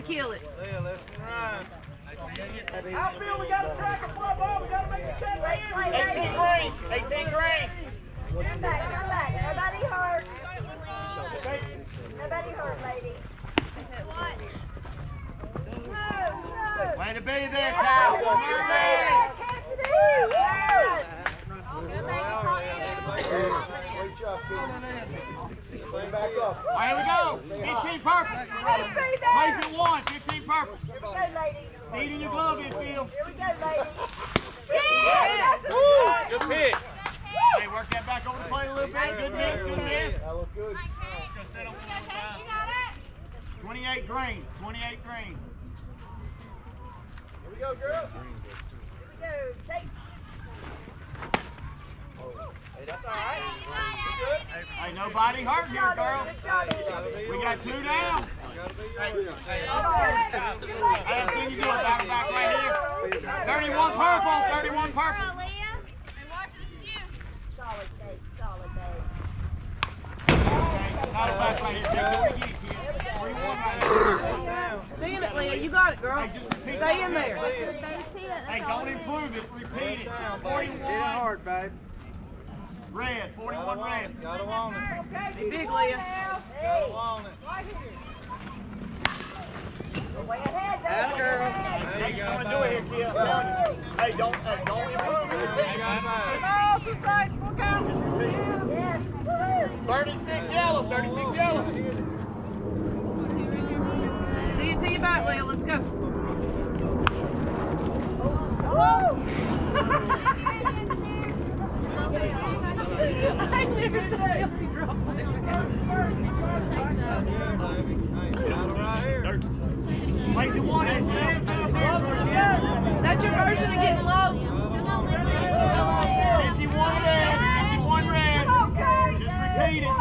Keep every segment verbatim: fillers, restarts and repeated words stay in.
kill it. Leah, listen right. Outfield, we got to track a fly ball. We got to make a catch. eighteen green. eighteen green. Come back, come back. Nobody hurt. Nobody hurt, lady. What? No, no. Way to be there, Kyle. Go back and call Great job, kid. Play back up. All right, here we go. fifteen purple. Place at one. fifteen purple. Here we go, ladies. Seed in your glove infield. Here we go, ladies. Good pitch. Hey, work that back over the plate a little bit. Good miss, good miss. That looked good. twenty-eight green. twenty-eight green. Here we go, girl. Here we go. Take. Hey, that's all right. Hey, nobody hurt here, girl. Good job, We got two down. Hey, Hey, I've seen you do it back to back right here. thirty-one purple. thirty-one purple. Solid day, solid day. Not a back right here. Take it again, kid. forty-one right here. Seeing it, Leah. You got it, girl. Hey, just repeat Stay in there. Hey, don't improve it. Repeat it. forty-one. hard, babe. Red. forty-one red. Got him on it. Be big, Leah. Got him on it. Way ahead, Atta girl. There you go, Don't do it here, kid. Hey, don't, hey, don't improve it. Repeat it. Oh, she's right. Look out. Yes. thirty-six yellow. thirty-six yellow. See you till you back, Leah. Let's go. Woo! I never said Elsie dropped it. Place at one, X L. Is that your version of getting low? fifty-one red. fifty-one red. Just repeat it.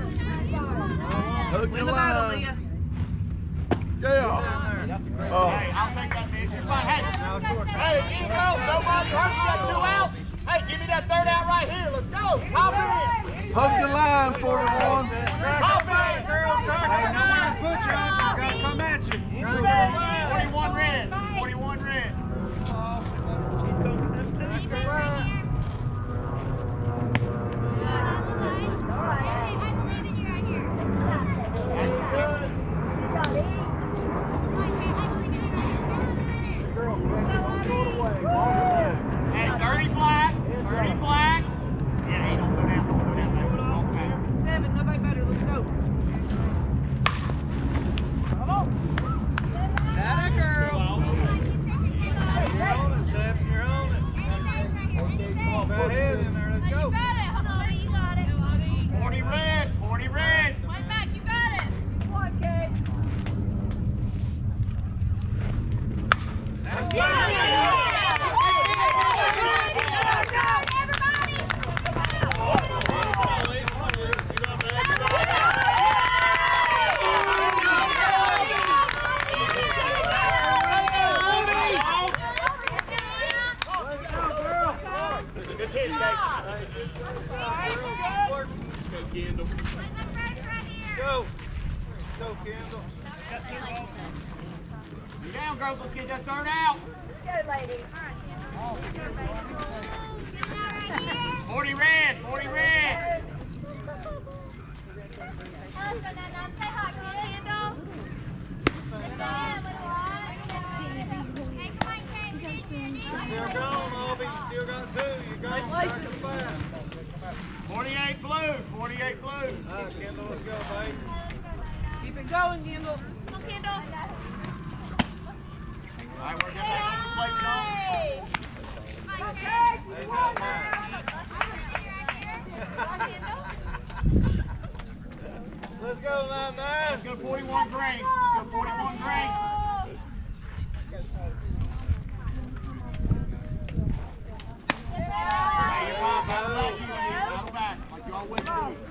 Win the battle, Leah. Yeah. Oh. Hey, I'll take that miss. You're fine. Hey, hey, Ingo, nobody hurt. You got two outs. Hey, give me that third out right here. Let's go. Hop in. Hook the line, forty-one. Hop in. Hey, no one to put you on. She's got to come at you. forty-one red. forty-one red. She's going to them too. Hey, thirty black. thirty black. Yeah, hey, don't go down. Don't go down. Don't go down. Seven. Nobody better. Let's go. Atta girl. You're on it, Seven. You're on it. Come on, back head in there. Let's go. forty red. forty red. Good hit, Jake. Kendall. Go. Go, Kendall. You down, girls. Let's get that third out. Go, ladies. forty red. forty red. Still going, Obi. You still got two. You're going. Back and fast. forty-eight blue. forty-eight blue. All right, Kendall, let's go, babe. Keep it going, Kendall. All right, we're getting back on the plate now. That's out there. Let's go, nine nine. Let's go forty-one green. Let's go forty-one green. Hey, you're fine. Battle back. You battle back like you always do.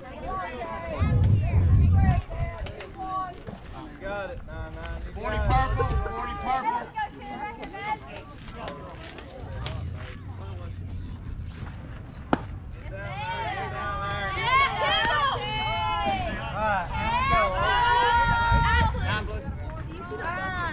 You got it, nine nine. You forty got purple. forty purple. it. Down there, down there. Yeah, All right, here we go. Down blue. Kendall!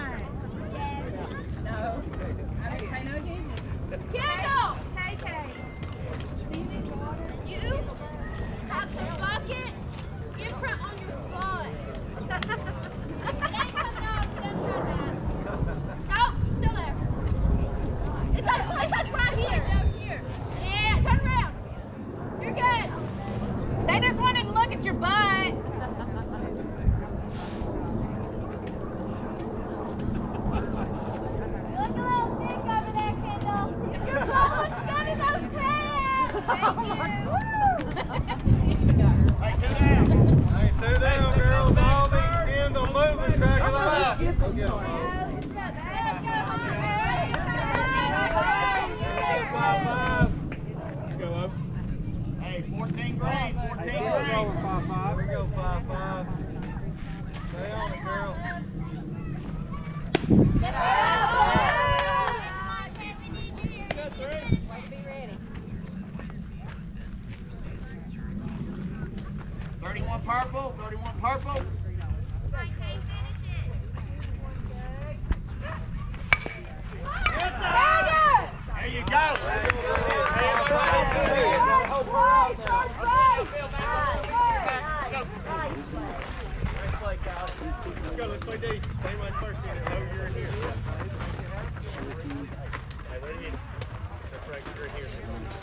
go. Five, five. Let's go up. Hey, fourteen green, fourteen Hey, green. rolling five, five. Here we go, five, five. Stay on it, girl. thirty-one purple, thirty-one purple. There you go. Let's go, let's play D. Same one first in it. No, you're in here. Hey, ready in. That's right, you're in here.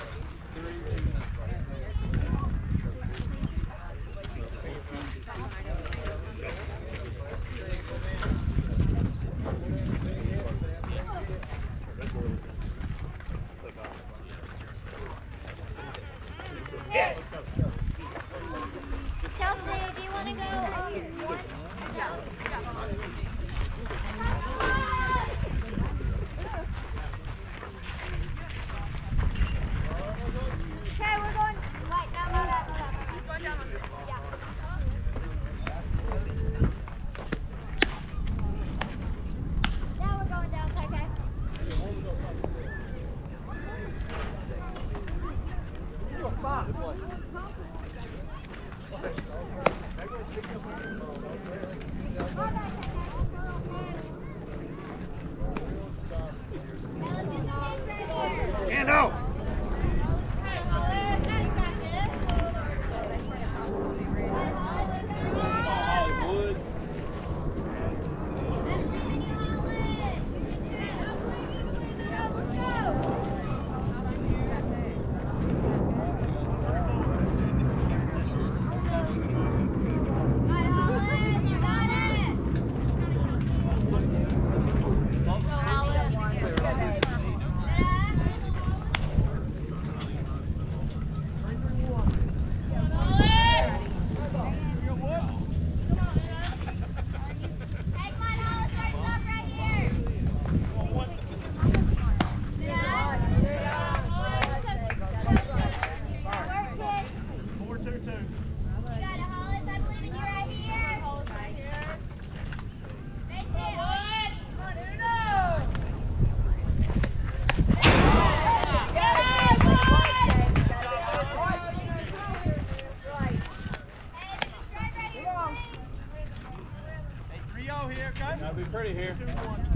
Kelsey, do you want to go one? Yeah. Okay, we're going. Right, now, no, no, no, no. Going down on the yeah. Now we're going down, okay, okay. Hand out. Gotta be pretty here.